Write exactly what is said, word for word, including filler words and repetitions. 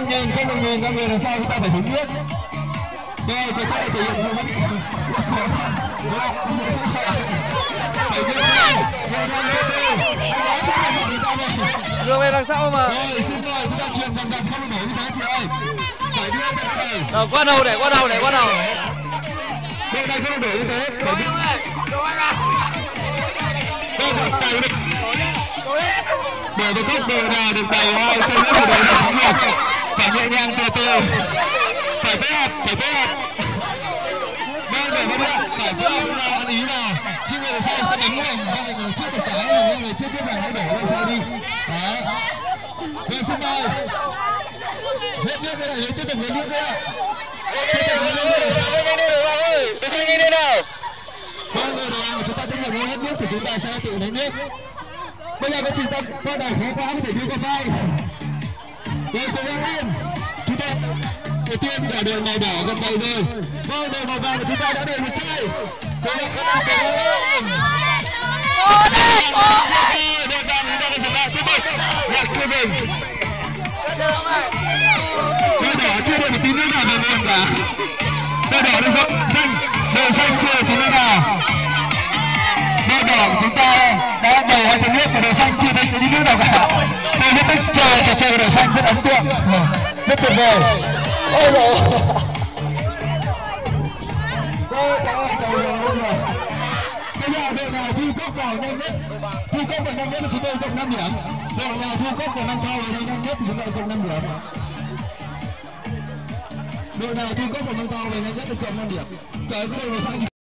nhìn không được nhìn ra người đằng sau, chúng ta phải hướng trước. Rồi trò chơi thể hiện sự mất Đưa về đằng sau mà. Rồi xin mời chúng ta truyền dần dần không được nổi như thế chị ơi. Phải đưa cái này. Rồi qua đầu để qua đầu để qua đầu. Đây này không được nổi như thế. Rồi anh ơi, rồi anh ạ. Đây là tay đi. Để được cốc đều nào được đầy hai chân nữa thì đều là thắng được. Phải nhẹ nhàng từ từ. Phải phối hợp, phải phối hợp. Vâng, để vâng ạ, phải phối hợp nào ăn ý nào. Chứ người sau sẽ đánh mình, hai người trước một cái, là người trước biết rằng hãy để ra sau đi. Đấy. Rồi xin mời. Hết nước cái này, tiếp tục hết nước nữa. Tiếp tục hết nước nữa. Tôi xin đi đây nào. Vâng, người đầu hàng chúng ta tiếp tục hết nước thì chúng ta sẽ tự lấy nước. Bây giờ có chỉ tập câu này khó quá có thể đưa qua vai. Rồi cố gắng lên. Chúng ta đầu tiên cả đội màu đỏ gần tay rồi. Vâng, đội màu vàng của chúng ta đã để một chai. Cố gắng lên, cố gắng lên. Đội vàng chúng ta đã dừng lại tiếp tục. Nhạc chưa dừng. Đội đỏ chưa được một tí nước nào về nguồn cả. Đội đỏ được xanh, đội xanh chưa tí nước nào. Đội đỏ của chúng ta đã đầy hai chén nước và đội xanh chưa thấy tí nước nào cả. Tôi rất thích chơi trò chơi của đội xanh, rất ấn tượng, rất tuyệt vời. Ôi dồi ôi. Bây giờ đội nào thu cốc vào nhanh nhất, thu cốc vào nhanh nhất thì chúng tôi cộng năm điểm. Đội nào thu cốc vào năm thau vào nhanh nhất thì chúng tôi cộng năm điểm. Đội nào thu cốc vào năm thau vào nhanh nhất thì cộng năm điểm. Trời ơi, đội xanh